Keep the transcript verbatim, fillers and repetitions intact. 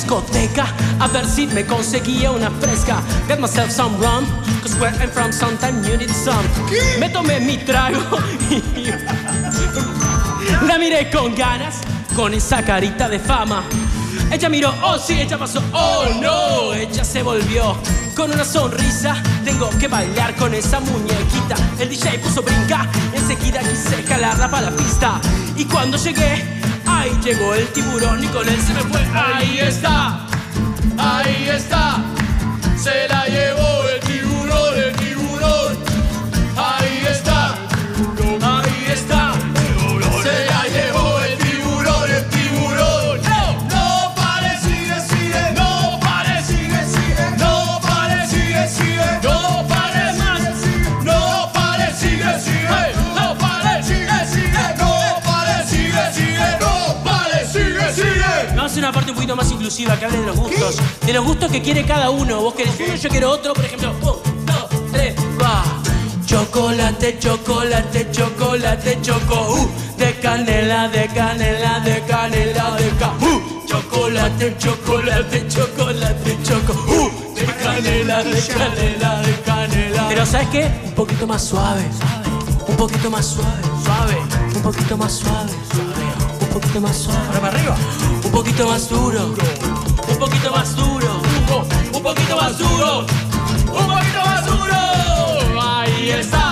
discoteca a ver si me conseguía una fresca. Get myself some rum, cause where I'm from sometimes you need some. ¿Qué? Me tomé mi trago y la miré con ganas, con esa carita de fama. Ella miró, oh sí, ella pasó, oh no. Ella se volvió con una sonrisa. Tengo que bailar con esa muñequita. El D J puso brinca, enseguida quise jalarla para la pista. Y cuando llegué, ahí llegó el tiburón y con él se me fue. Ahí está, ahí está, se la llevó el tiburón, el tiburón. Ahí está, ahí está, se la llevó el tiburón, el tiburón. No pare, sigue, sigue, no pare, sigue, sigue, no pare, sigue, sigue, no pare más, no pare, sigue, sigue, no pare, sigue, sigue, no pare, sigue, sigue, no pare, sigue, sigue. Vamos a hacer una parte un poquito más inclusiva, que hable de los gustos. ¿Qué? De los gustos que quiere cada uno. Vos querés uno, yo quiero otro, por ejemplo. Un, dos, tres, va. Chocolate, chocolate, chocolate, choco. Uh, de canela, de canela, de canela, de ca. Uh, chocolate, chocolate, chocolate, choco. Uh, de canela, de canela, de canela. Pero ¿sabes qué? Un poquito más suave, un poquito más suave, suave, un poquito más suave, suave, un poquito más suave. Ahora para arriba. Un poquito más duro, un poquito más duro, un poquito más duro, un poquito más duro. Ahí está.